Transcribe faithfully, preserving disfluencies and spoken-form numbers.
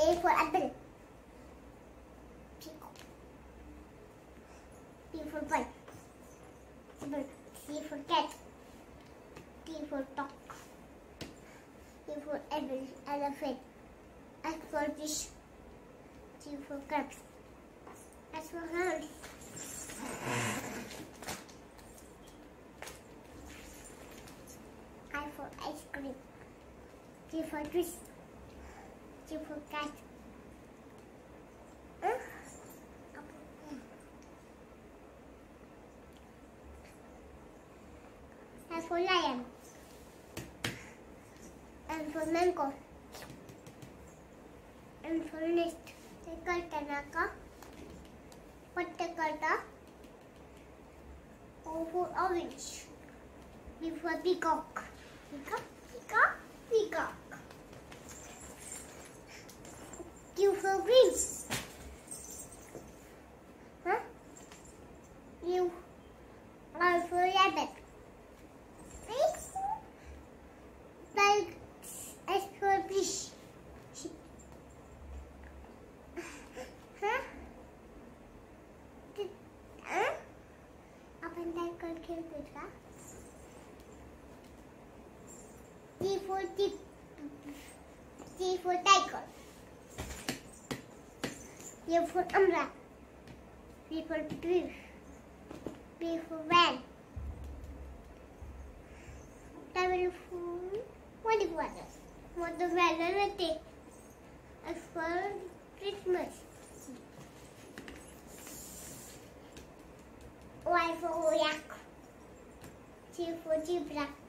A for apple. B for ball. C for cat. D for dog. E for elephant. F for fish. G for crabs. S for horse. I for ice cream. G for juice. G for cat. Uh? I for lion. And for mango. And for nest. Take tanaka. Put the kata. O for orange. B for peacock. Peacock, peacock, peacock. Q for green. Huh? U R for rabbit. Like S for fish. Huh? Huh? अपन type कर खेल पूछा. T for tip. T for tiger. U for umbrella. V for tree. B for van. W for water. Watermelon and tea. X for Christmas. Y for yak. Z for zebra.